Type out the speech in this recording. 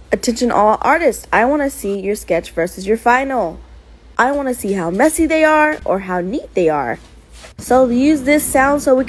Attention all artists, I want to see your sketch versus your final. I want to see how messy they are or how neat they are. So use this sound so we